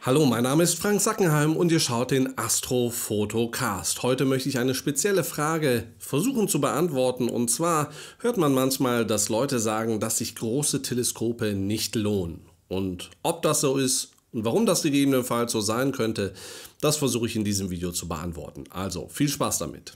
Hallo, mein Name ist Frank Sackenheim und ihr schaut den Astrofotocast. Heute möchte ich eine spezielle Frage versuchen zu beantworten. Und zwar hört man manchmal, dass Leute sagen, dass sich große Teleskope nicht lohnen. Und ob das so ist und warum das gegebenenfalls so sein könnte, das versuche ich in diesem Video zu beantworten. Also viel Spaß damit.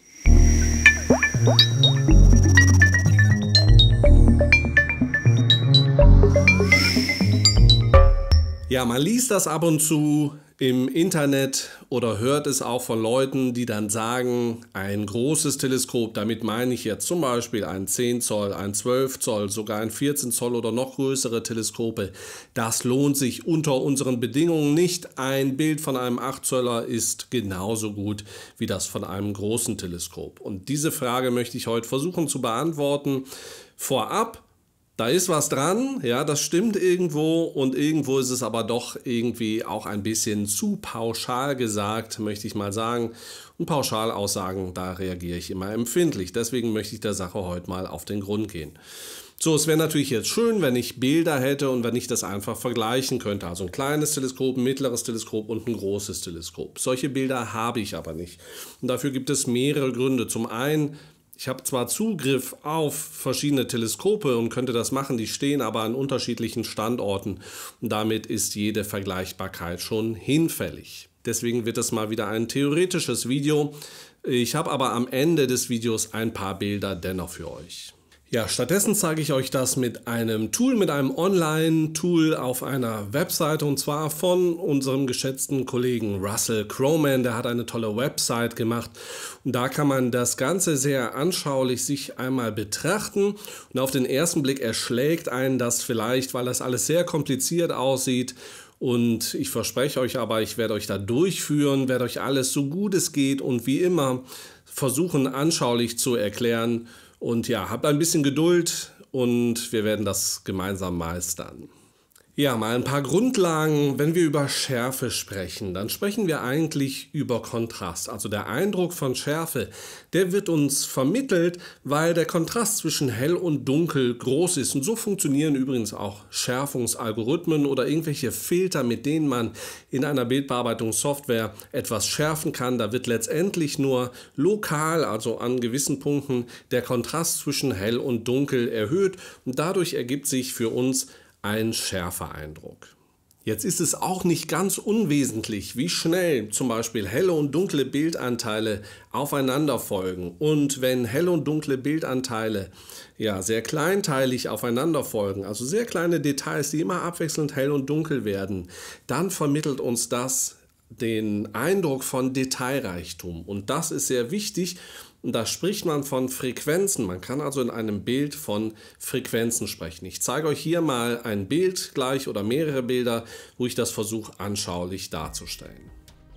Ja, man liest das ab und zu im Internet oder hört es auch von Leuten, die dann sagen, ein großes Teleskop, damit meine ich jetzt zum Beispiel ein 10 Zoll, ein 12 Zoll, sogar ein 14 Zoll oder noch größere Teleskope, das lohnt sich unter unseren Bedingungen nicht. Ein Bild von einem 8 Zöller ist genauso gut wie das von einem großen Teleskop. Und diese Frage möchte ich heute versuchen zu beantworten. Vorab: Da ist was dran, ja, das stimmt irgendwo und irgendwo ist es aber doch irgendwie auch ein bisschen zu pauschal gesagt, möchte ich mal sagen. Und Pauschalaussagen, da reagiere ich immer empfindlich. Deswegen möchte ich der Sache heute mal auf den Grund gehen. So, es wäre natürlich jetzt schön, wenn ich Bilder hätte und wenn ich das einfach vergleichen könnte. Also ein kleines Teleskop, ein mittleres Teleskop und ein großes Teleskop. Solche Bilder habe ich aber nicht. Und dafür gibt es mehrere Gründe. Zum einen: Ich habe zwar Zugriff auf verschiedene Teleskope und könnte das machen, die stehen aber an unterschiedlichen Standorten und damit ist jede Vergleichbarkeit schon hinfällig. Deswegen wird es mal wieder ein theoretisches Video. Ich habe aber am Ende des Videos ein paar Bilder dennoch für euch. Ja, stattdessen zeige ich euch das mit einem Tool, mit einem Online-Tool auf einer Webseite, und zwar von unserem geschätzten Kollegen Russell Croman. Der hat eine tolle Website gemacht und da kann man das Ganze sehr anschaulich sich einmal betrachten und auf den ersten Blick erschlägt einen das vielleicht, weil das alles sehr kompliziert aussieht. Und ich verspreche euch aber, ich werde euch da durchführen, werde euch alles so gut es geht und wie immer versuchen anschaulich zu erklären. Und ja, habt ein bisschen Geduld und wir werden das gemeinsam meistern. Ja, mal ein paar Grundlagen. Wenn wir über Schärfe sprechen, dann sprechen wir eigentlich über Kontrast. Also der Eindruck von Schärfe, der wird uns vermittelt, weil der Kontrast zwischen hell und dunkel groß ist. Und so funktionieren übrigens auch Schärfungsalgorithmen oder irgendwelche Filter, mit denen man in einer Bildbearbeitungssoftware etwas schärfen kann. Da wird letztendlich nur lokal, also an gewissen Punkten, der Kontrast zwischen hell und dunkel erhöht. Und dadurch ergibt sich für uns ein schärfer Eindruck. Jetzt ist es auch nicht ganz unwesentlich, wie schnell zum Beispiel helle und dunkle Bildanteile aufeinander folgen. Und wenn helle und dunkle Bildanteile ja sehr kleinteilig aufeinander folgen, also sehr kleine Details, die immer abwechselnd hell und dunkel werden, dann vermittelt uns das den Eindruck von Detailreichtum. Und das ist sehr wichtig. Und da spricht man von Frequenzen. Man kann also in einem Bild von Frequenzen sprechen. Ich zeige euch hier mal ein Bild gleich oder mehrere Bilder, wo ich das versuche anschaulich darzustellen.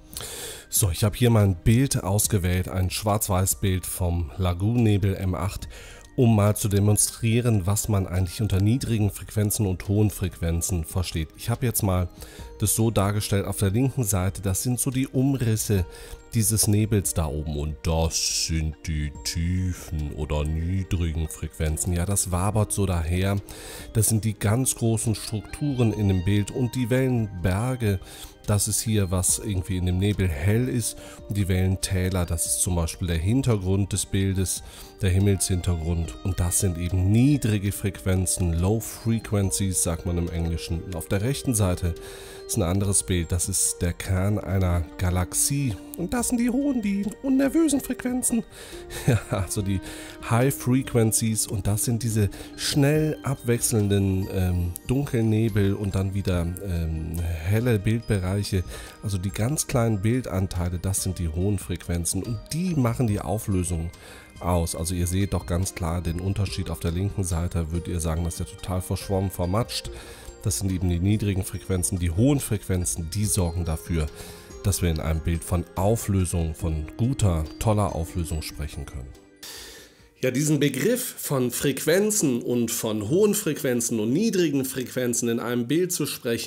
So, ich habe hier mal ein Bild ausgewählt, ein Schwarz-Weiß-Bild vom Lagoon-Nebel M8, um mal zu demonstrieren, was man eigentlich unter niedrigen Frequenzen und hohen Frequenzen versteht. Ich habe jetzt mal das so dargestellt, auf der linken Seite, das sind so die Umrisse dieses Nebels da oben und das sind die tiefen oder niedrigen Frequenzen. Ja, das wabert so daher. Das sind die ganz großen Strukturen in dem Bild und die Wellenberge, das ist hier, was irgendwie in dem Nebel hell ist, und die Wellentäler, das ist zum Beispiel der Hintergrund des Bildes, der Himmelshintergrund, und das sind eben niedrige Frequenzen, Low Frequencies sagt man im Englischen. Und auf der rechten Seite ist ein anderes Bild, das ist der Kern einer Galaxie und das sind die hohen, die unnervösen Frequenzen, ja, also die High Frequencies, und das sind diese schnell abwechselnden dunklen Nebel und dann wieder helle Bildbereiche, also die ganz kleinen Bildanteile, das sind die hohen Frequenzen und die machen die Auflösung aus. Also ihr seht doch ganz klar den Unterschied. Auf der linken Seite würdet ihr sagen, das ist ja total verschwommen, vermatscht. Das sind eben die niedrigen Frequenzen. Die hohen Frequenzen, die sorgen dafür, dass wir in einem Bild von Auflösung, von guter, toller Auflösung sprechen können. Ja, diesen Begriff von Frequenzen und von hohen Frequenzen und niedrigen Frequenzen in einem Bild zu sprechen,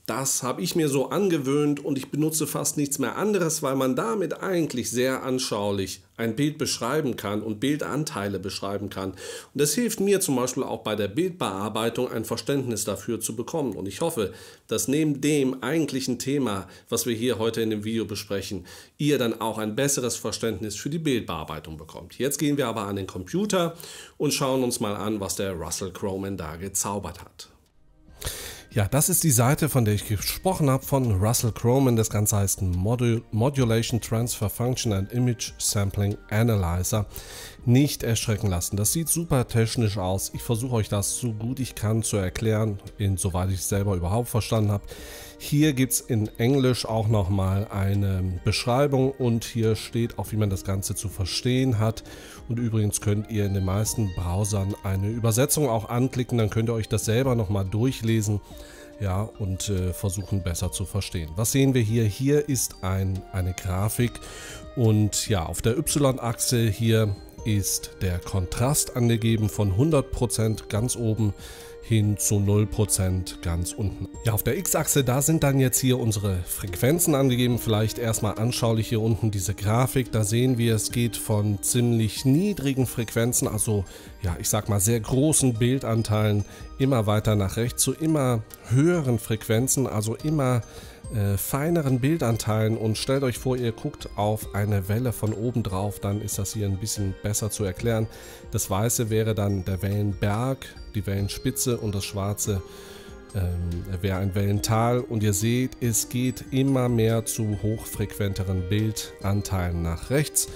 Das habe ich mir so angewöhnt und ich benutze fast nichts mehr anderes, weil man damit eigentlich sehr anschaulich ein Bild beschreiben kann und Bildanteile beschreiben kann. Und das hilft mir zum Beispiel auch bei der Bildbearbeitung ein Verständnis dafür zu bekommen. Und ich hoffe, dass neben dem eigentlichen Thema, was wir hier heute in dem Video besprechen, ihr dann auch ein besseres Verständnis für die Bildbearbeitung bekommt. Jetzt gehen wir aber an den Computer und schauen uns mal an, was der Russell Croman da gezaubert hat. Ja, das ist die Seite, von der ich gesprochen habe, von Russell Croman. Das Ganze heißt Modulation Transfer Function and Image Sampling Analyzer. Nicht erschrecken lassen. Das sieht super technisch aus. Ich versuche euch das so gut ich kann zu erklären, insoweit ich es selber überhaupt verstanden habe. Hier gibt es in Englisch auch nochmal eine Beschreibung und hier steht auch, wie man das Ganze zu verstehen hat. Und übrigens könnt ihr in den meisten Browsern eine Übersetzung auch anklicken, dann könnt ihr euch das selber nochmal durchlesen, ja, und versuchen besser zu verstehen. Was sehen wir hier? Hier ist eine Grafik und ja, auf der Y-Achse hier ist der Kontrast angegeben von 100% ganz oben hin zu 0% ganz unten. Ja, auf der X-Achse, da sind dann jetzt hier unsere Frequenzen angegeben. Vielleicht erstmal anschaulich hier unten diese Grafik. Da sehen wir, es geht von ziemlich niedrigen Frequenzen, also ja, ich sag mal sehr großen Bildanteilen, immer weiter nach rechts zu immer höheren Frequenzen, also immer feineren Bildanteilen. Und stellt euch vor, ihr guckt auf eine Welle von oben drauf, dann ist das hier ein bisschen besser zu erklären. Das Weiße wäre dann der Wellenberg, die Wellenspitze und das Schwarze wäre ein Wellental. Und ihr seht, es geht immer mehr zu hochfrequenteren Bildanteilen nach rechts.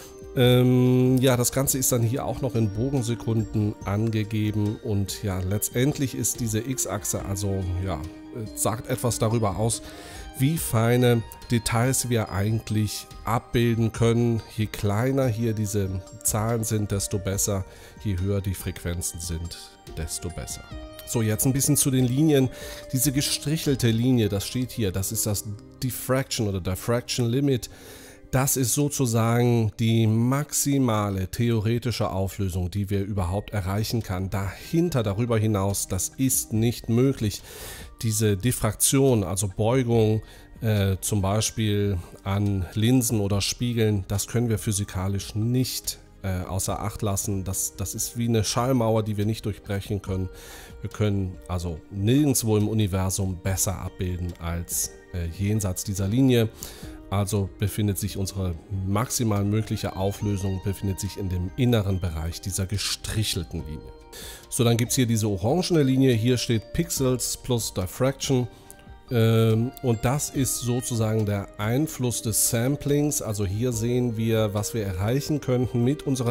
Ja, das Ganze ist dann hier auch noch in Bogensekunden angegeben und ja, letztendlich ist diese X-Achse, also ja, sagt etwas darüber aus, wie feine Details wir eigentlich abbilden können. Je kleiner hier diese Zahlen sind, desto besser, je höher die Frequenzen sind, desto besser. So, jetzt ein bisschen zu den Linien. Diese gestrichelte Linie, das steht hier, das ist das Diffraction oder Diffraction Limit. Das ist sozusagen die maximale theoretische Auflösung, die wir überhaupt erreichen können. Darüber hinaus, das ist nicht möglich. Diese Diffraktion, also Beugung zum Beispiel an Linsen oder Spiegeln, das können wir physikalisch nicht außer Acht lassen. Das ist wie eine Schallmauer, die wir nicht durchbrechen können. Wir können also nirgendwo im Universum besser abbilden als jenseits dieser Linie. Also befindet sich unsere maximal mögliche Auflösung befindet sich in dem inneren Bereich dieser gestrichelten Linie. So, dann gibt es hier diese orangene Linie, hier steht Pixels plus Diffraction und das ist sozusagen der Einfluss des Samplings. Also hier sehen wir, was wir erreichen könnten mit unserer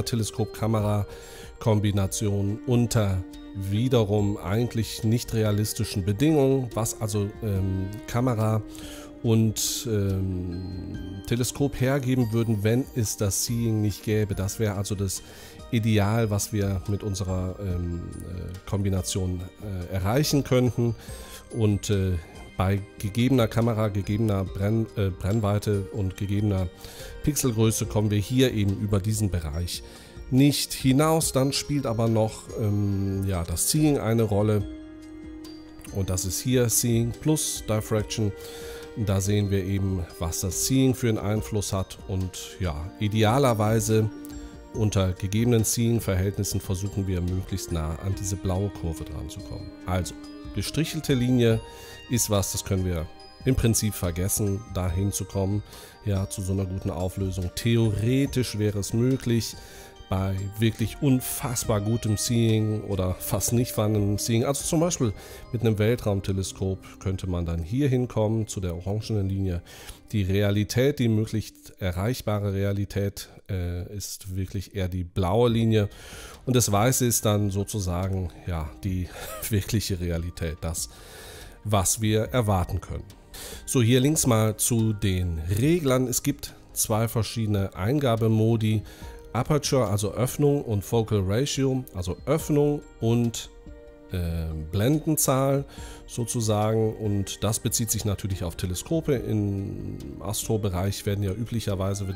Teleskop-Kamera-Kombination unter wiederum eigentlich nicht realistischen Bedingungen, was also Kamera und Teleskop hergeben würden, wenn es das Seeing nicht gäbe. Das wäre also das Ideal, was wir mit unserer Kombination erreichen könnten. Und bei gegebener Kamera, gegebener Brennweite und gegebener Pixelgröße kommen wir hier eben über diesen Bereich nicht hinaus. Dann spielt aber noch ja, das Seeing eine Rolle. Und das ist hier Seeing plus Diffraction. Da sehen wir eben, was das Seeing für einen Einfluss hat und ja, idealerweise unter gegebenen Seeing-Verhältnissen versuchen wir möglichst nah an diese blaue Kurve dran zu kommen. Also, gestrichelte Linie ist was, das können wir im Prinzip vergessen, da hinzukommen, ja, zu so einer guten Auflösung. Theoretisch wäre es möglich, bei wirklich unfassbar gutem Seeing oder fast nicht vorhandenem Seeing, also zum Beispiel mit einem Weltraumteleskop, könnte man dann hier hinkommen zu der orangenen Linie. Die Realität, die möglichst erreichbare Realität ist wirklich eher die blaue Linie und das Weiße ist dann sozusagen ja die wirkliche Realität, das, was wir erwarten können. So, hier links mal zu den Reglern. Es gibt zwei verschiedene Eingabemodi. Aperture, also Öffnung, und Focal Ratio, also Öffnung und Blendenzahl sozusagen, und das bezieht sich natürlich auf Teleskope. Im Astrobereich wird üblicherweise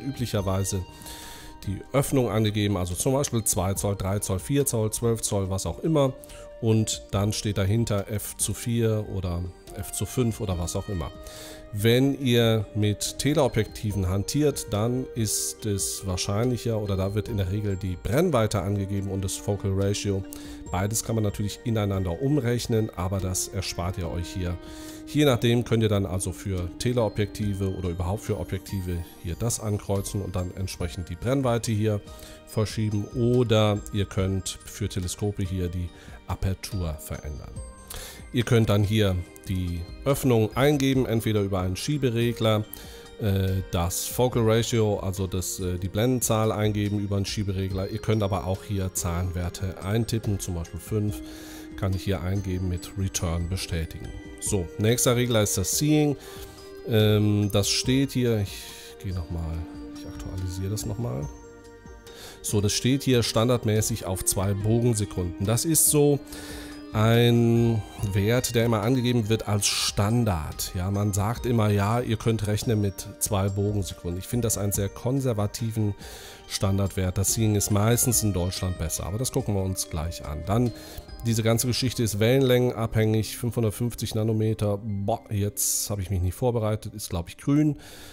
die Öffnung angegeben, also zum Beispiel 2 Zoll, 3 Zoll, 4 Zoll, 12 Zoll, was auch immer, und dann steht dahinter f zu 4 oder f/5 oder was auch immer. Wenn ihr mit Teleobjektiven hantiert, dann ist es wahrscheinlicher oder da wird in der Regel die Brennweite angegeben und das Focal Ratio. Beides kann man natürlich ineinander umrechnen, aber das erspart ihr euch hier. Je nachdem könnt ihr dann also für Teleobjektive oder überhaupt für Objektive hier das ankreuzen und dann entsprechend die Brennweite hier verschieben, oder ihr könnt für Teleskope hier die Apertur verändern. Ihr könnt dann hier die Öffnung eingeben, entweder über einen Schieberegler, das Focal Ratio, also die Blendenzahl eingeben über einen Schieberegler. Ihr könnt aber auch hier Zahlenwerte eintippen, zum Beispiel 5 kann ich hier eingeben, mit Return bestätigen. So, nächster Regler ist das Seeing. Das steht hier, ich aktualisiere das nochmal. So, das steht hier standardmäßig auf 2 Bogensekunden. Das ist so ein Wert, der immer angegeben wird als Standard. Ja, man sagt immer, ja, ihr könnt rechnen mit 2 Bogensekunden. Ich finde das einen sehr konservativen Standardwert. Das Seeing ist meistens in Deutschland besser, aber das gucken wir uns gleich an. Dann, diese ganze Geschichte ist wellenlängenabhängig, 550 Nanometer. Boah, jetzt habe ich mich nicht vorbereitet, ist glaube ich grün.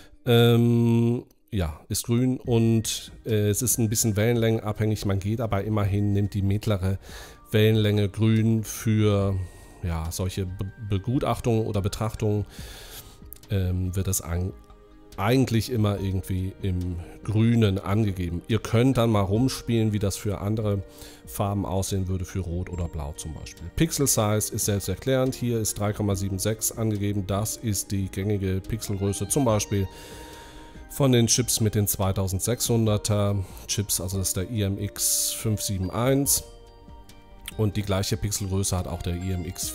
Ja, ist grün und es ist ein bisschen wellenlängenabhängig. Man geht aber immerhin, nimmt die mittlere Wellenlänge grün für ja, solche Begutachtungen oder Betrachtungen, wird das eigentlich immer irgendwie im Grünen angegeben. Ihr könnt dann mal rumspielen, wie das für andere Farben aussehen würde, für Rot oder Blau zum Beispiel. Pixel Size ist selbsterklärend. Hier ist 3,76 angegeben. Das ist die gängige Pixelgröße zum Beispiel von den Chips mit den 2600er Chips, also das ist der IMX 571. Und die gleiche Pixelgröße hat auch der IMX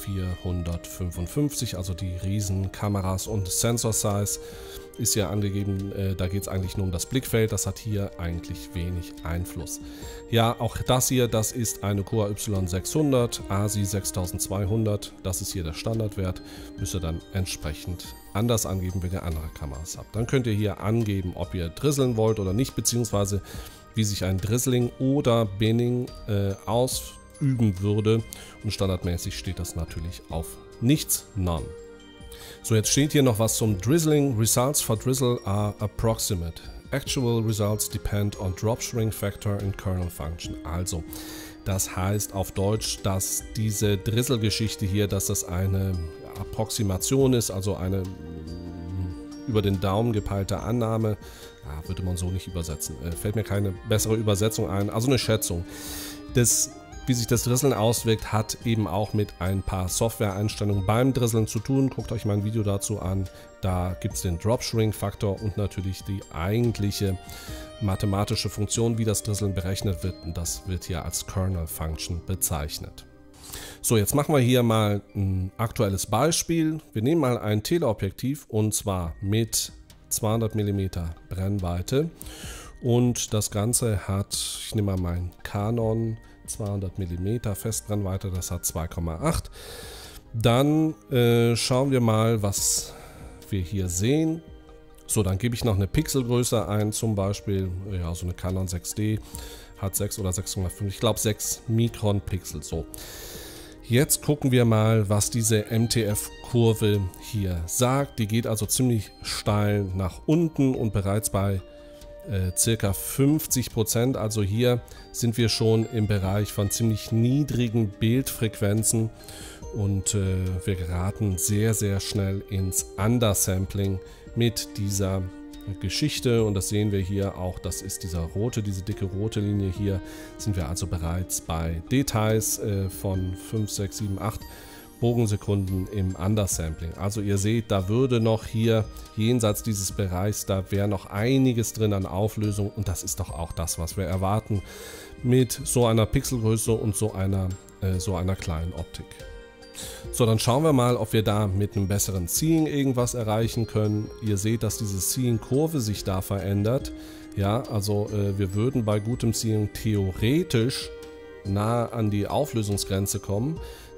455, also die Riesenkameras, und Sensor Size ist ja angegeben, da geht es eigentlich nur um das Blickfeld, das hat hier eigentlich wenig Einfluss. Ja, auch das hier, das ist eine Coa Y600, ASI 6200, das ist hier der Standardwert, müsst ihr dann entsprechend anders angeben, wenn ihr andere Kameras habt. Dann könnt ihr hier angeben, ob ihr drisseln wollt oder nicht, beziehungsweise wie sich ein Drizzling oder Binning ausüben würde, und standardmäßig steht das natürlich auf nichts, none. So, jetzt steht hier noch was zum Drizzling. Results for drizzle are approximate. Actual results depend on drop shrink factor and kernel function. Also, das heißt auf Deutsch, dass diese Drizzle-Geschichte hier, dass das eine Approximation ist, also eine über den Daumen gepeilte Annahme. Ja, würde man so nicht übersetzen. Fällt mir keine bessere Übersetzung ein. Also eine Schätzung. Wie sich das Drisseln auswirkt, hat eben auch mit ein paar Software-Einstellungen beim Drisseln zu tun. Guckt euch mein Video dazu an. Da gibt es den Drop-Shrink-Faktor und natürlich die eigentliche mathematische Funktion, wie das Drisseln berechnet wird. Und das wird hier als Kernel-Function bezeichnet. So, jetzt machen wir hier mal ein aktuelles Beispiel. Wir nehmen mal ein Teleobjektiv und zwar mit 200 mm Brennweite. Und das Ganze hat, ich nehme mal mein Canon 200 mm Festbrennweite, das hat 2,8. Dann schauen wir mal, was wir hier sehen. So, dann gebe ich noch eine Pixelgröße ein, zum Beispiel, ja, so eine Canon 6D hat 6 oder 6,5, ich glaube 6 Mikron Pixel. So, jetzt gucken wir mal, was diese MTF-Kurve hier sagt. Die geht also ziemlich steil nach unten und bereits bei circa 50%, also hier sind wir schon im Bereich von ziemlich niedrigen Bildfrequenzen und wir geraten sehr, sehr schnell ins Undersampling mit dieser Geschichte, und das sehen wir hier auch, das ist diese dicke rote Linie hier, sind wir also bereits bei Details von 5, 6, 7, 8 Bogensekunden im Undersampling. Also ihr seht, da würde noch hier jenseits dieses Bereichs, da wäre noch einiges drin an Auflösung, und das ist doch auch das, was wir erwarten mit so einer Pixelgröße und so einer kleinen Optik. So, dann schauen wir mal, ob wir da mit einem besseren Seeing irgendwas erreichen können. Ihr seht, dass diese Seeing-Kurve sich da verändert. Ja, also wir würden bei gutem Seeing theoretisch nah an die Auflösungsgrenze kommen.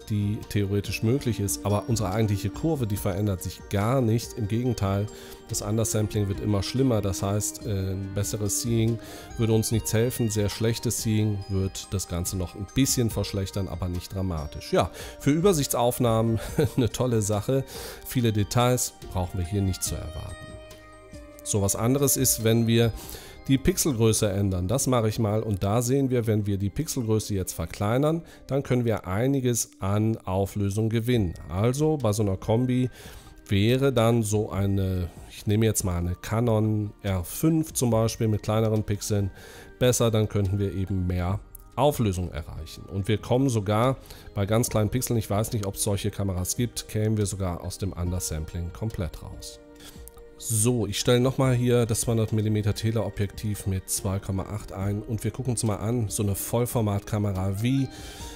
die theoretisch möglich ist, aber unsere eigentliche Kurve, die verändert sich gar nicht. Im Gegenteil, das Undersampling wird immer schlimmer, das heißt, ein besseres Seeing würde uns nichts helfen, sehr schlechtes Seeing wird das Ganze noch ein bisschen verschlechtern, aber nicht dramatisch. Ja, für Übersichtsaufnahmen eine tolle Sache, viele Details brauchen wir hier nicht zu erwarten. So, was anderes ist, wenn wir die Pixelgröße ändern. Das mache ich mal und da sehen wir, wenn wir die Pixelgröße jetzt verkleinern, dann können wir einiges an Auflösung gewinnen. Also bei so einer Kombi wäre dann so eine, ich nehme jetzt mal eine Canon R5 zum Beispiel mit kleineren Pixeln besser, dann könnten wir eben mehr Auflösung erreichen. Und wir kommen sogar bei ganz kleinen Pixeln, ich weiß nicht, ob es solche Kameras gibt, kämen wir sogar aus dem Undersampling komplett raus. So, ich stelle nochmal hier das 200mm Teleobjektiv mit 2,8 ein und wir gucken uns mal an, so eine Vollformatkamera wie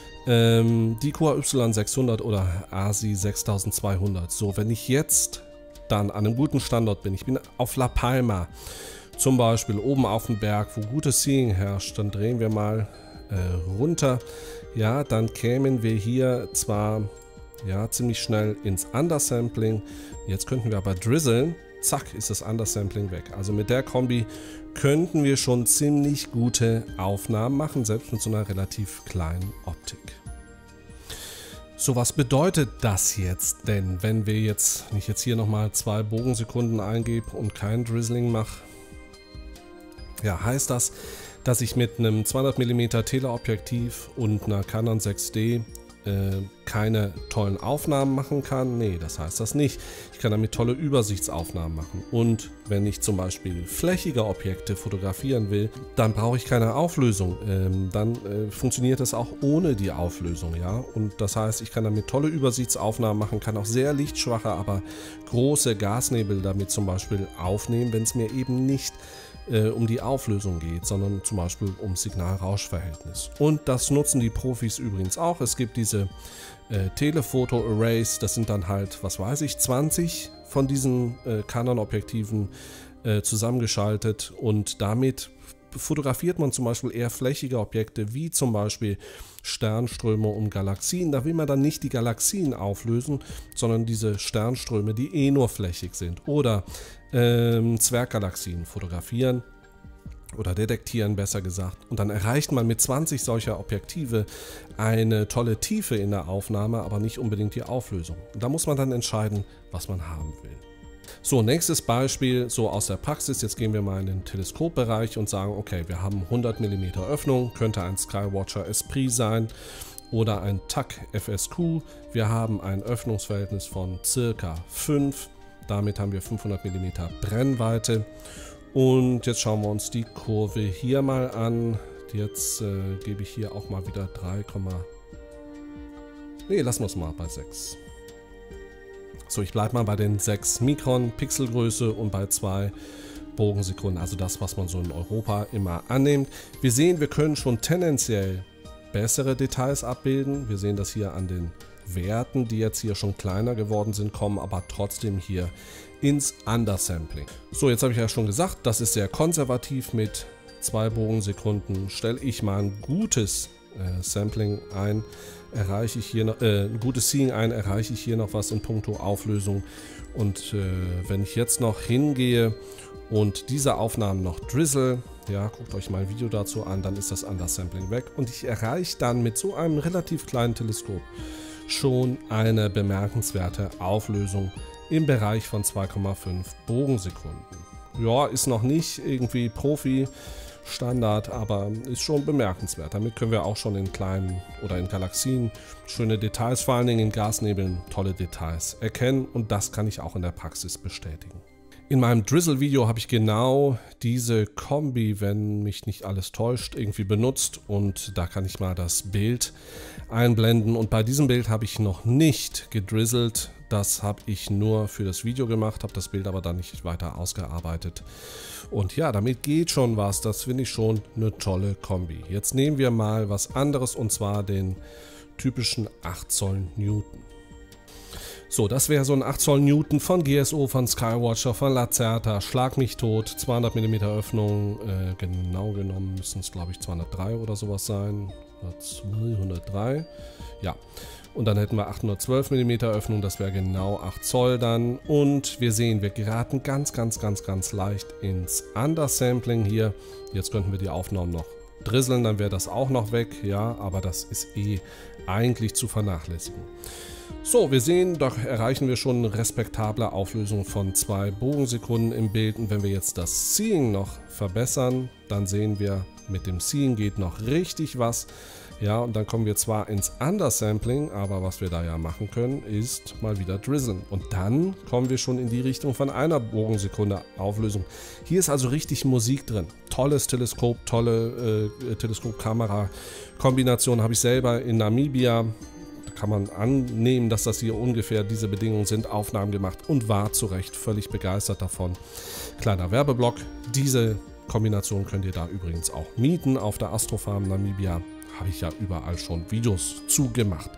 die QHY 600 oder ASI 6200. So, wenn ich jetzt dann an einem guten Standort bin, ich bin auf La Palma, zum Beispiel oben auf dem Berg, wo gutes Seeing herrscht, dann drehen wir mal runter, ja, dann kämen wir hier zwar ja, ziemlich schnell ins Undersampling, jetzt könnten wir aber drizzeln. Zack, ist das Undersampling weg. Also mit der Kombi könnten wir schon ziemlich gute Aufnahmen machen, selbst mit so einer relativ kleinen Optik. So, was bedeutet das jetzt denn, wenn wir jetzt, wenn ich jetzt hier nochmal 2 Bogensekunden eingebe und kein Drizzling mache? Ja, heißt das, dass ich mit einem 200mm Teleobjektiv und einer Canon 6D keine tollen Aufnahmen machen kann? Nee, das heißt das nicht. Ich kann damit tolle Übersichtsaufnahmen machen. Und wenn ich zum Beispiel flächige Objekte fotografieren will, dann brauche ich keine Auflösung. Dann funktioniert das auch ohne die Auflösung, ja. Und das heißt, ich kann damit tolle Übersichtsaufnahmen machen, kann auch sehr lichtschwache, aber große Gasnebel damit zum Beispiel aufnehmen, wenn es mir eben nicht um die Auflösung geht, sondern zum Beispiel um Signal-Rausch-Verhältnis. Und das nutzen die Profis übrigens auch. Es gibt diese Telephoto-Arrays, das sind dann halt, was weiß ich, 20 von diesen Canon-Objektiven zusammengeschaltet und damit fotografiert man zum Beispiel eher flächige Objekte, wie zum Beispiel Sternströme um Galaxien. Da will man dann nicht die Galaxien auflösen, sondern diese Sternströme, die eh nur flächig sind. Oder Zwerggalaxien fotografieren oder detektieren, besser gesagt. Und dann erreicht man mit 20 solcher Objektive eine tolle Tiefe in der Aufnahme, aber nicht unbedingt die Auflösung. Und da muss man dann entscheiden, was man haben will. So, nächstes Beispiel, so aus der Praxis. Jetzt gehen wir mal in den Teleskopbereich und sagen, okay, wir haben 100 mm Öffnung, könnte ein Skywatcher Esprit sein oder ein TAC FSQ. Wir haben ein Öffnungsverhältnis von circa 5. Damit haben wir 500 mm Brennweite. Und jetzt schauen wir uns die Kurve hier mal an. Jetzt gebe ich hier auch mal wieder 3, nee, lassen wir es mal bei 6. So, ich bleibe mal bei den 6 Mikron Pixelgröße und bei 2 Bogensekunden, also das, was man so in Europa immer annimmt. Wir sehen, wir können schon tendenziell bessere Details abbilden. Wir sehen das hier an den Werten, die jetzt hier schon kleiner geworden sind, kommen aber trotzdem hier ins Undersampling. So, jetzt habe ich ja schon gesagt, das ist sehr konservativ mit 2 Bogensekunden. Stelle ich mal ein gutes Sampling ein, erreiche ich hier noch, ein gutes Seeing ein, erreiche ich hier noch was in puncto Auflösung. Und wenn ich jetzt noch hingehe und diese Aufnahmen noch drizzle, ja, guckt euch mal ein Video dazu an, dann ist das Undersampling weg und ich erreiche dann mit so einem relativ kleinen Teleskop schon eine bemerkenswerte Auflösung im Bereich von 2,5 Bogensekunden. Ja, ist noch nicht irgendwie Profi-Standard, aber ist schon bemerkenswert. Damit können wir auch schon in kleinen oder in Galaxien schöne Details, vor allen Dingen in Gasnebeln, tolle Details erkennen und das kann ich auch in der Praxis bestätigen. In meinem Drizzle-Video habe ich genau diese Kombi, wenn mich nicht alles täuscht, irgendwie benutzt und da kann ich mal das Bild einblenden und bei diesem Bild habe ich noch nicht gedrizzelt, das habe ich nur für das Video gemacht, habe das Bild aber dann nicht weiter ausgearbeitet und ja, damit geht schon was, das finde ich schon eine tolle Kombi. Jetzt nehmen wir mal was anderes und zwar den typischen 8 Zoll Newton. So, das wäre so ein 8 Zoll Newton von GSO, von Skywatcher, von Lacerta, Schlag mich tot, 200 mm Öffnung, genau genommen müssen es glaube ich 203 oder sowas sein, 203, ja. Und dann hätten wir 812 mm Öffnung, das wäre genau 8 Zoll dann. Und wir sehen, wir geraten ganz leicht ins Undersampling hier. Jetzt könnten wir die Aufnahmen noch drisseln, dann wäre das auch noch weg, ja, aber das ist eigentlich zu vernachlässigen. So, wir sehen, da erreichen wir schon eine respektable Auflösung von 2 Bogensekunden im Bild. Und wenn wir jetzt das Seeing noch verbessern, dann sehen wir, mit dem Seeing geht noch richtig was. Ja, und dann kommen wir zwar ins Undersampling, aber was wir da ja machen können, ist mal wieder drizzeln. Und dann kommen wir schon in die Richtung von einer Bogensekunde Auflösung. Hier ist also richtig Musik drin. Tolles Teleskop, tolle Teleskop-Kamera-Kombination habe ich selber in Namibia. Da kann man annehmen, dass das hier ungefähr diese Bedingungen sind. Aufnahmen gemacht und war zu Recht völlig begeistert davon. Kleiner Werbeblock. Diese Kombination könnt ihr da übrigens auch mieten auf der Astrofarm Namibia. Habe ich ja überall schon Videos zugemacht.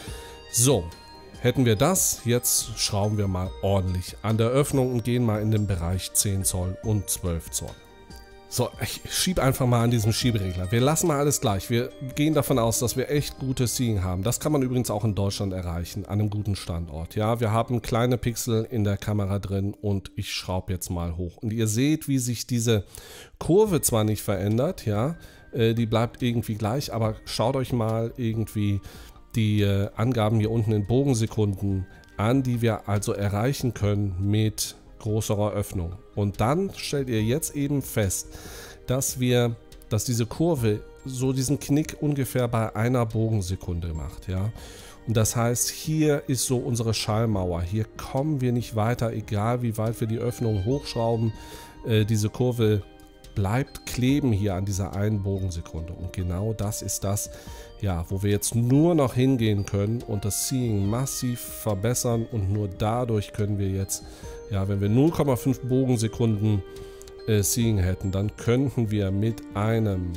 So, hätten wir das, jetzt schrauben wir mal ordentlich an der Öffnung und gehen mal in den Bereich 10 Zoll und 12 Zoll. So, ich schiebe einfach mal an diesem Schieberegler. Wir lassen mal alles gleich. Wir gehen davon aus, dass wir echt gutes Seeing haben. Das kann man übrigens auch in Deutschland erreichen, an einem guten Standort. Ja, wir haben kleine Pixel in der Kamera drin und ich schraube jetzt mal hoch. Und ihr seht, wie sich diese Kurve zwar nicht verändert, ja, die bleibt irgendwie gleich, aber schaut euch mal irgendwie die Angaben hier unten in Bogensekunden an, die wir also erreichen können mit größerer Öffnung. Und dann stellt ihr jetzt eben fest, dass diese Kurve so diesen Knick ungefähr bei einer Bogensekunde macht, ja. Und das heißt, hier ist so unsere Schallmauer. Hier kommen wir nicht weiter, egal wie weit wir die Öffnung hochschrauben. Diese Kurve bleibt kleben hier an dieser einen Bogensekunde. Und genau das ist das, ja, wo wir jetzt nur noch hingehen können und das Seeing massiv verbessern. Und nur dadurch können wir jetzt, ja, wenn wir 0,5 Bogensekunden Seeing hätten, dann könnten wir mit einem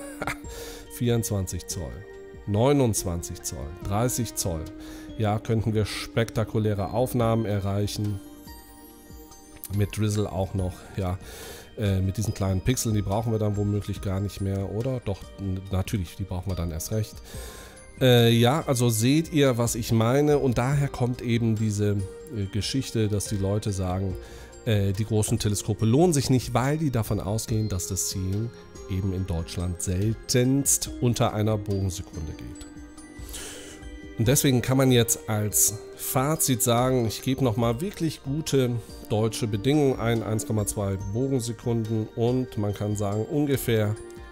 24 Zoll, 29 Zoll, 30 Zoll, ja, könnten wir spektakuläre Aufnahmen erreichen. Mit Drizzle auch noch, ja. Mit diesen kleinen Pixeln, die brauchen wir dann womöglich gar nicht mehr, oder? Doch, natürlich, die brauchen wir dann erst recht. Ja, also seht ihr, was ich meine, und daher kommt eben diese Geschichte, dass die Leute sagen, die großen Teleskope lohnen sich nicht, weil die davon ausgehen, dass das Seeing eben in Deutschland seltenst unter einer Bogensekunde geht. Und deswegen kann man jetzt als Fazit sagen, ich gebe nochmal wirklich gute deutsche Bedingungen ein, 1,2 Bogensekunden, und man kann sagen, ungefähr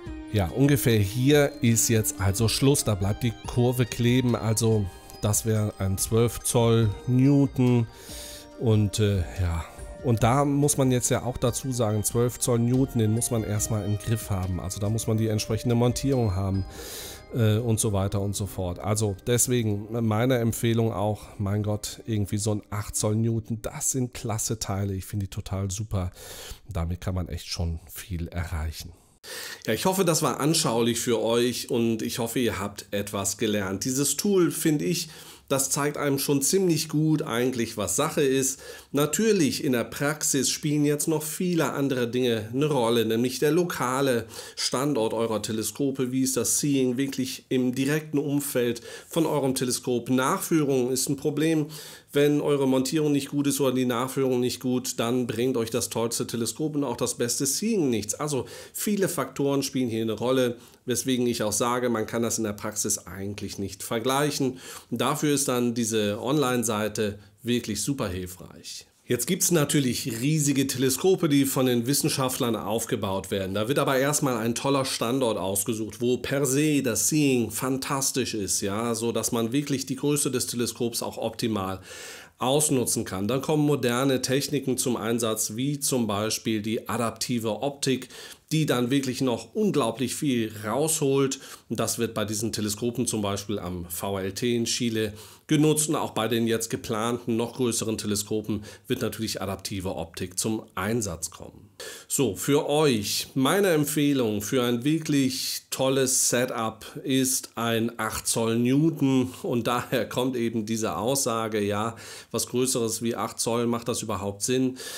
hier ist jetzt also Schluss, da bleibt die Kurve kleben, also das wäre ein 12 Zoll Newton und ja, und da muss man jetzt ja auch dazu sagen, 12 Zoll Newton, den muss man erstmal im Griff haben, also da muss man die entsprechende Montierung haben. Und so weiter und so fort. Also deswegen meine Empfehlung auch, mein Gott, irgendwie so ein 8 Zoll Newton, das sind klasse Teile, ich finde die total super. Damit kann man echt schon viel erreichen. Ja, ich hoffe, das war anschaulich für euch und ich hoffe, ihr habt etwas gelernt. Dieses Tool, finde ich, das zeigt einem schon ziemlich gut eigentlich, was Sache ist. Natürlich, in der Praxis spielen jetzt noch viele andere Dinge eine Rolle, nämlich der lokale Standort eurer Teleskope. Wie ist das Seeing wirklich im direkten Umfeld von eurem Teleskop? Nachführung ist ein Problem. Wenn eure Montierung nicht gut ist oder die Nachführung nicht gut, dann bringt euch das tollste Teleskop und auch das beste Seeing nichts. Also viele Faktoren spielen hier eine Rolle, weswegen ich auch sage, man kann das in der Praxis eigentlich nicht vergleichen. Und dafür ist dann diese Online-Seite wirklich super hilfreich. Jetzt gibt es natürlich riesige Teleskope, die von den Wissenschaftlern aufgebaut werden. Da wird aber erstmal ein toller Standort ausgesucht, wo per se das Seeing fantastisch ist, ja, so dass man wirklich die Größe des Teleskops auch optimal ausnutzen kann. Dann kommen moderne Techniken zum Einsatz, wie zum Beispiel die adaptive Optik, die dann wirklich noch unglaublich viel rausholt. Und das wird bei diesen Teleskopen zum Beispiel am VLT in Chile genutzt. Und auch bei den jetzt geplanten, noch größeren Teleskopen wird natürlich adaptive Optik zum Einsatz kommen. So, für euch, meine Empfehlung für ein wirklich tolles Setup ist ein 8 Zoll Newton. Und daher kommt eben diese Aussage, ja, was Größeres wie 8 Zoll, macht das überhaupt Sinn?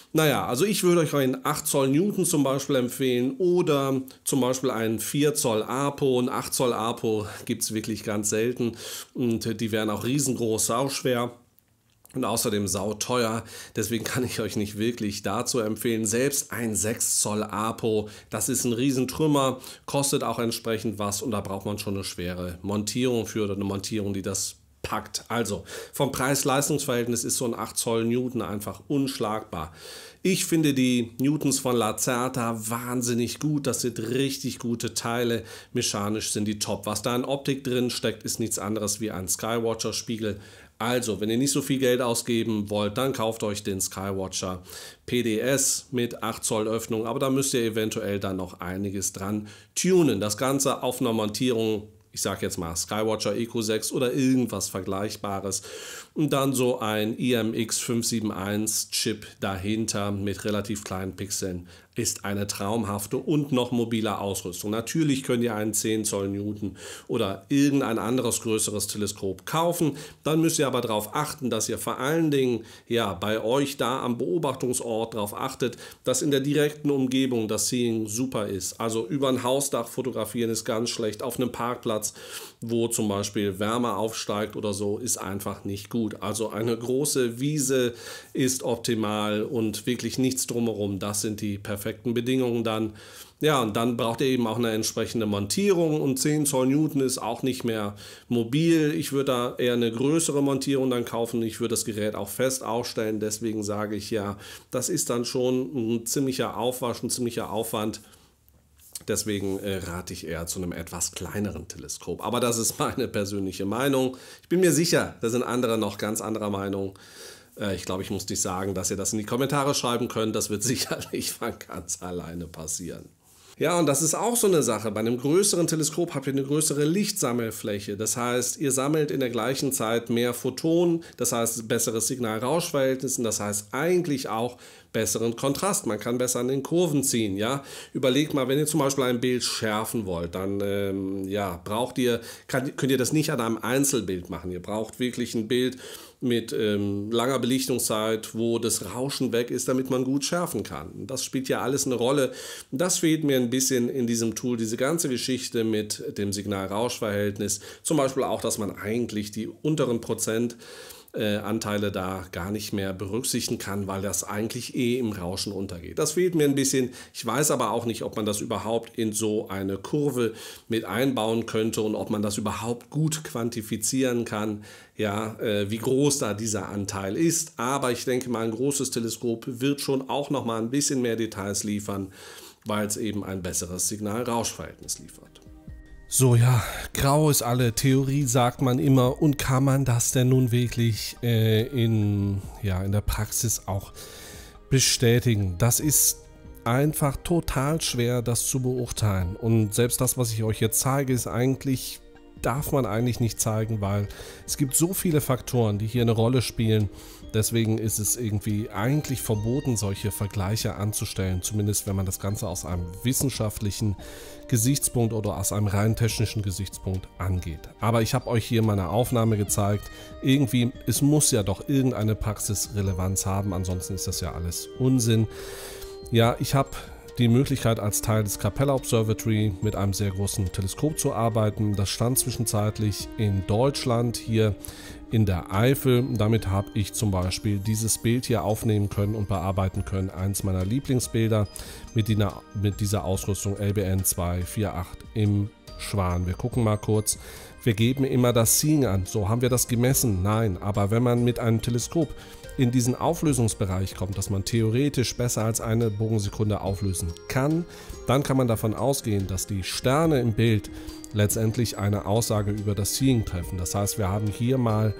Naja, also ich würde euch einen 8 Zoll Newton zum Beispiel empfehlen oder zum Beispiel einen 4 Zoll Apo. Ein 8 Zoll Apo gibt es wirklich ganz selten und die wären auch riesengroß, sauschwer. Und außerdem sauteuer, deswegen kann ich euch nicht wirklich dazu empfehlen. Selbst ein 6 Zoll Apo, das ist ein Riesentrümmer, kostet auch entsprechend was und da braucht man schon eine schwere Montierung für oder eine Montierung, die das packt. Also vom Preis-Leistungs-Verhältnis ist so ein 8 Zoll Newton einfach unschlagbar. Ich finde die Newtons von Lacerta wahnsinnig gut. Das sind richtig gute Teile. Mechanisch sind die top. Was da in Optik drin steckt, ist nichts anderes wie ein Skywatcher-Spiegel. Also, wenn ihr nicht so viel Geld ausgeben wollt, dann kauft euch den Skywatcher PDS mit 8 Zoll Öffnung. Aber da müsst ihr eventuell dann noch einiges dran tunen. Das Ganze auf einer Montierung, ich sage jetzt mal Skywatcher Eco 6 oder irgendwas Vergleichbares. Und dann so ein IMX 571 Chip dahinter mit relativ kleinen Pixeln ist eine traumhafte und noch mobile Ausrüstung. Natürlich könnt ihr einen 10 Zoll Newton oder irgendein anderes größeres Teleskop kaufen. Dann müsst ihr aber darauf achten, dass ihr vor allen Dingen ja, bei euch da am Beobachtungsort darauf achtet, dass in der direkten Umgebung das Seeing super ist. Also über ein Hausdach fotografieren ist ganz schlecht. Auf einem Parkplatz, wo zum Beispiel Wärme aufsteigt oder so, ist einfach nicht gut. Also eine große Wiese ist optimal und wirklich nichts drumherum. Das sind die perfekten Bedingungen dann. Ja, und dann braucht ihr eben auch eine entsprechende Montierung und 10 Zoll Newton ist auch nicht mehr mobil. Ich würde da eher eine größere Montierung dann kaufen. Ich würde das Gerät auch fest aufstellen. Deswegen sage ich ja, das ist dann schon ein ziemlicher Aufwasch, ein ziemlicher Aufwand. Deswegen rate ich eher zu einem etwas kleineren Teleskop. Aber das ist meine persönliche Meinung. Ich bin mir sicher, da sind andere noch ganz anderer Meinung. Ich glaube, ich muss nicht sagen, dass ihr das in die Kommentare schreiben könnt. Das wird sicherlich von ganz alleine passieren. Ja, und das ist auch so eine Sache. Bei einem größeren Teleskop habt ihr eine größere Lichtsammelfläche. Das heißt, ihr sammelt in der gleichen Zeit mehr Photonen, das heißt besseres Signal-Rausch-Verhältnis und das heißt eigentlich auch besseren Kontrast. Man kann besser an den Kurven ziehen. Ja? Überlegt mal, wenn ihr zum Beispiel ein Bild schärfen wollt, dann ja, könnt ihr das nicht an einem Einzelbild machen. Ihr braucht wirklich ein Bild mit langer Belichtungszeit, wo das Rauschen weg ist, damit man gut schärfen kann. Das spielt ja alles eine Rolle. Das fehlt mir ein bisschen in diesem Tool, diese ganze Geschichte mit dem Signal-Rausch-Verhältnis. Zum Beispiel auch, dass man eigentlich die unteren Prozentanteile da gar nicht mehr berücksichtigen kann, weil das eigentlich im Rauschen untergeht. Das fehlt mir ein bisschen. Ich weiß aber auch nicht, ob man das überhaupt in so eine Kurve mit einbauen könnte und ob man das überhaupt gut quantifizieren kann, ja, wie groß da dieser Anteil ist. Aber ich denke mal, ein großes Teleskop wird schon auch noch mal ein bisschen mehr Details liefern, weil es eben ein besseres Signal-Rausch-Verhältnis liefert. So, ja, grau ist alle Theorie, sagt man immer. Und kann man das denn nun wirklich in der Praxis auch bestätigen? Das ist einfach total schwer, das zu beurteilen. Und selbst das, was ich euch jetzt zeige, ist eigentlich, darf man eigentlich nicht zeigen, weil es gibt so viele Faktoren, die hier eine Rolle spielen. Deswegen ist es irgendwie eigentlich verboten, solche Vergleiche anzustellen, zumindest wenn man das Ganze aus einem wissenschaftlichen Gesichtspunkt oder aus einem rein technischen Gesichtspunkt angeht. Aber ich habe euch hier mal eine Aufnahme gezeigt. Irgendwie, es muss ja doch irgendeine Praxisrelevanz haben, ansonsten ist das ja alles Unsinn. Ja, ich habe die Möglichkeit, als Teil des Capella Observatory mit einem sehr großen Teleskop zu arbeiten. Das stand zwischenzeitlich in Deutschland, hier in der Eifel. Damit habe ich zum Beispiel dieses Bild hier aufnehmen können und bearbeiten können. Eins meiner Lieblingsbilder mit dieser Ausrüstung LBN 248 im Schwan. Wir gucken mal kurz. Wir geben immer das Seeing an. So, haben wir das gemessen? Nein, aber wenn man mit einem Teleskop in diesen Auflösungsbereich kommt, dass man theoretisch besser als eine Bogensekunde auflösen kann, dann kann man davon ausgehen, dass die Sterne im Bild letztendlich eine Aussage über das Seeing treffen. Das heißt, wir haben hier mal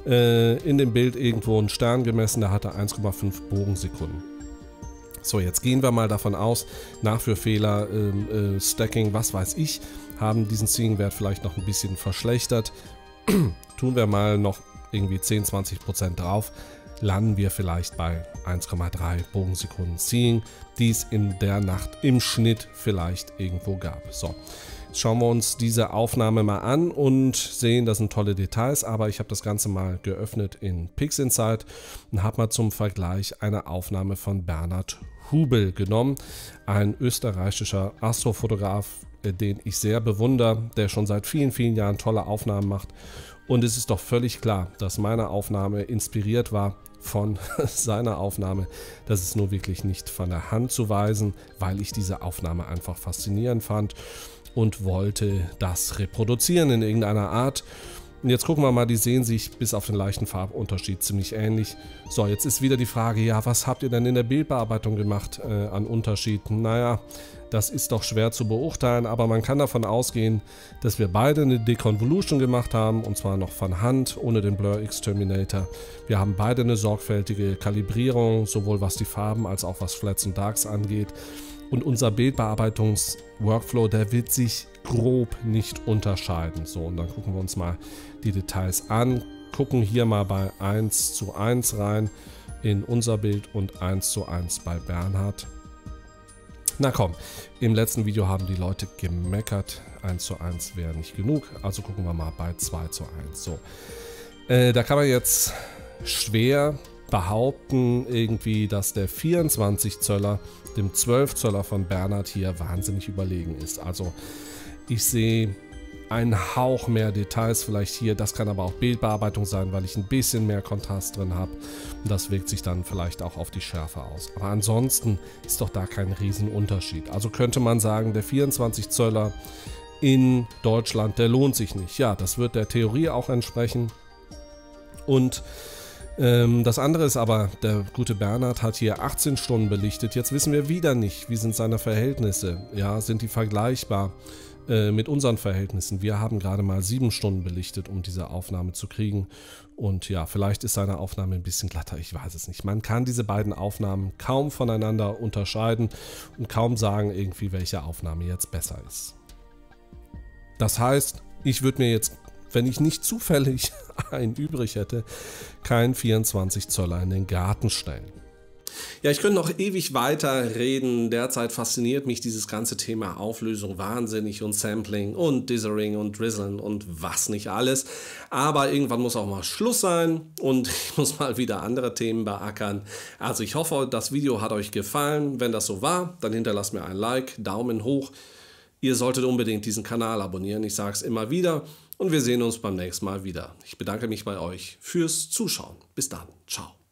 in dem Bild irgendwo einen Stern gemessen, der hatte 1,5 Bogensekunden. So, jetzt gehen wir mal davon aus, Nachführfehler, Stacking, was weiß ich, haben diesen Seeing-Wert vielleicht noch ein bisschen verschlechtert. Tun wir mal noch irgendwie 10-20% drauf, landen wir vielleicht bei 1,3 Bogensekunden Seeing, die es in der Nacht im Schnitt vielleicht irgendwo gab. So, schauen wir uns diese Aufnahme mal an und sehen, das sind tolle Details, aber ich habe das Ganze mal geöffnet in PixInsight und habe mal zum Vergleich eine Aufnahme von Bernhard Hubel genommen, ein österreichischer Astrofotograf, den ich sehr bewundere, der schon seit vielen, vielen Jahren tolle Aufnahmen macht. Und es ist doch völlig klar, dass meine Aufnahme inspiriert war von seiner Aufnahme. Das ist nur wirklich nicht von der Hand zu weisen, weil ich diese Aufnahme einfach faszinierend fand und wollte das reproduzieren in irgendeiner Art. Und jetzt gucken wir mal, die sehen sich bis auf den leichten Farbunterschied ziemlich ähnlich. So, jetzt ist wieder die Frage, ja, was habt ihr denn in der Bildbearbeitung gemacht an Unterschieden? Naja, das ist doch schwer zu beurteilen, aber man kann davon ausgehen, dass wir beide eine Deconvolution gemacht haben, und zwar noch von Hand, ohne den Blur Exterminator. Wir haben beide eine sorgfältige Kalibrierung, sowohl was die Farben als auch was Flats und Darks angeht. Und unser Bildbearbeitungs-Workflow, der wird sich grob nicht unterscheiden. So, und dann gucken wir uns mal die Details an, gucken hier mal bei 1:1 rein in unser Bild und 1:1 bei Bernhard. Na komm, im letzten Video haben die Leute gemeckert, 1:1 wäre nicht genug, also gucken wir mal bei 2:1. So, da kann man jetzt schwer behaupten irgendwie, dass der 24 Zöller dem 12 Zöller von Bernhard hier wahnsinnig überlegen ist. Also ich sehe einen Hauch mehr Details vielleicht hier, das kann aber auch Bildbearbeitung sein, weil ich ein bisschen mehr Kontrast drin habe und das wirkt sich dann vielleicht auch auf die Schärfe aus. Aber ansonsten ist doch da kein Riesenunterschied. Also könnte man sagen, der 24 Zöller in Deutschland, der lohnt sich nicht. Ja, das wird der Theorie auch entsprechen. Und das andere ist aber, der gute Bernhard hat hier 18 Stunden belichtet. Jetzt wissen wir wieder nicht, wie sind seine Verhältnisse. Ja, sind die vergleichbar mit unseren Verhältnissen? Wir haben gerade mal 7 Stunden belichtet, um diese Aufnahme zu kriegen. Und ja, vielleicht ist seine Aufnahme ein bisschen glatter, ich weiß es nicht. Man kann diese beiden Aufnahmen kaum voneinander unterscheiden und kaum sagen irgendwie, welche Aufnahme jetzt besser ist. Das heißt, ich würde mir jetzt, wenn ich nicht zufällig einen übrig hätte, kein 24 Zöller in den Garten stellen. Ja, ich könnte noch ewig weiter reden. Derzeit fasziniert mich dieses ganze Thema Auflösung wahnsinnig und Sampling und Dithering und Drizzeln und was nicht alles. Aber irgendwann muss auch mal Schluss sein und ich muss mal wieder andere Themen beackern. Also ich hoffe, das Video hat euch gefallen. Wenn das so war, dann hinterlasst mir ein Like, Daumen hoch. Ihr solltet unbedingt diesen Kanal abonnieren. Ich sage es immer wieder. Und wir sehen uns beim nächsten Mal wieder. Ich bedanke mich bei euch fürs Zuschauen. Bis dann. Ciao.